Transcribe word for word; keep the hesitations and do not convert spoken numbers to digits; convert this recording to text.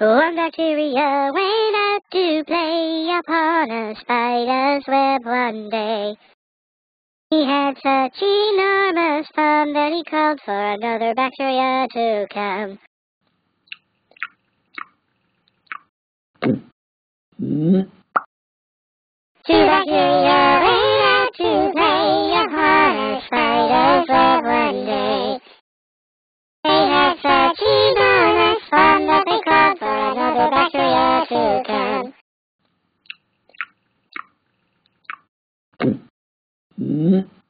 One bacteria went out to play upon a spider's web one day. He had such enormous fun that he called for another bacteria to come. Two bacteria went out to play upon a spider's web one day. They had such enormous fun that they called for another bacteria to come.